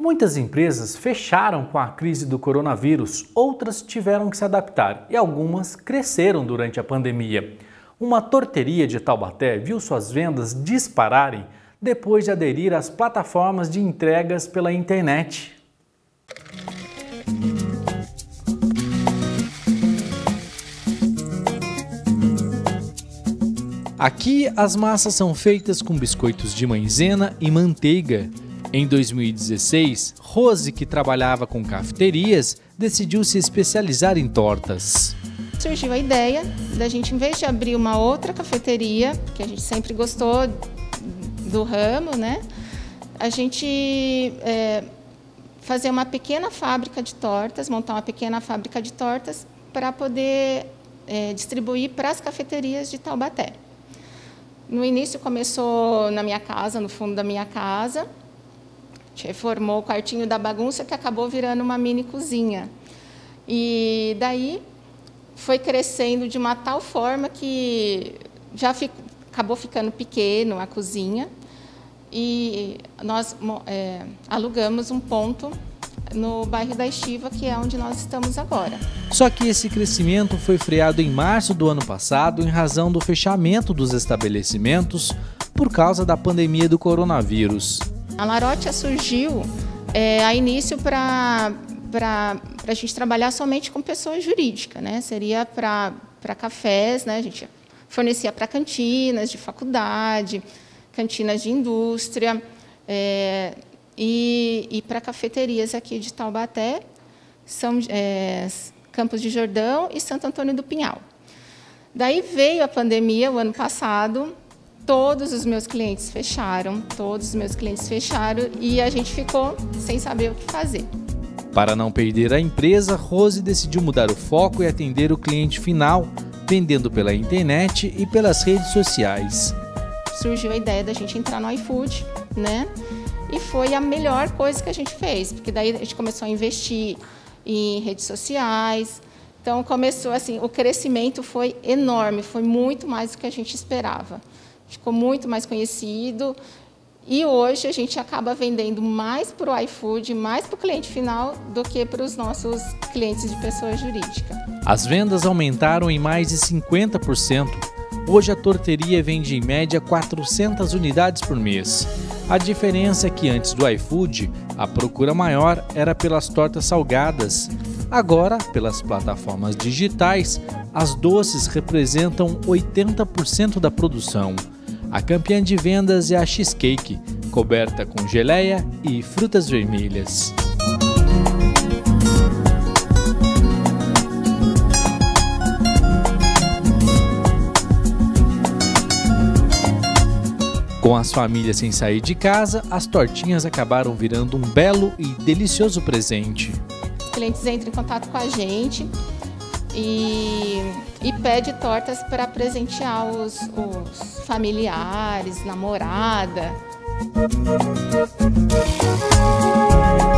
Muitas empresas fecharam com a crise do coronavírus, outras tiveram que se adaptar e algumas cresceram durante a pandemia. Uma torteria de Taubaté viu suas vendas dispararem depois de aderir às plataformas de entregas pela internet. Aqui, as massas são feitas com biscoitos de maisena e manteiga. Em 2016, Rose, que trabalhava com cafeterias, decidiu se especializar em tortas. Surgiu a ideia da gente, em vez de abrir uma outra cafeteria, que a gente sempre gostou do ramo, né? A gente fazer uma pequena fábrica de tortas, montar uma pequena fábrica de tortas para poder distribuir para as cafeterias de Taubaté. No início começou na minha casa, no fundo da minha casa. A gente reformou o quartinho da bagunça, que acabou virando uma mini cozinha. E daí foi crescendo de uma tal forma que já acabou ficando pequeno a cozinha. E nós alugamos um ponto no bairro da Estiva, que é onde nós estamos agora. Só que esse crescimento foi freado em março do ano passado em razão do fechamento dos estabelecimentos por causa da pandemia do coronavírus. A Larotia surgiu a início para a gente trabalhar somente com pessoa jurídica, né? Seria para cafés, né? A gente fornecia para cantinas de faculdade, cantinas de indústria, e para cafeterias aqui de Taubaté, são Campos de Jordão e Santo Antônio do Pinhal. Daí veio a pandemia o ano passado, todos os meus clientes fecharam, e a gente ficou sem saber o que fazer. Para não perder a empresa, Rose decidiu mudar o foco e atender o cliente final, vendendo pela internet e pelas redes sociais. Surgiu a ideia da gente entrar no iFood, né? E foi a melhor coisa que a gente fez, porque daí a gente começou a investir em redes sociais. Então começou assim, o crescimento foi enorme, foi muito mais do que a gente esperava. Ficou muito mais conhecido e hoje a gente acaba vendendo mais para o iFood, mais para o cliente final do que para os nossos clientes de pessoa jurídica. As vendas aumentaram em mais de 50%. Hoje a torteria vende em média 400 unidades por mês. A diferença é que antes do iFood, a procura maior era pelas tortas salgadas. Agora, pelas plataformas digitais, as doces representam 80% da produção. A campeã de vendas é a cheesecake, coberta com geleia e frutas vermelhas. Com as famílias sem sair de casa, as tortinhas acabaram virando um belo e delicioso presente. Os clientes entram em contato com a gente e pede tortas para presentear os familiares, namorada.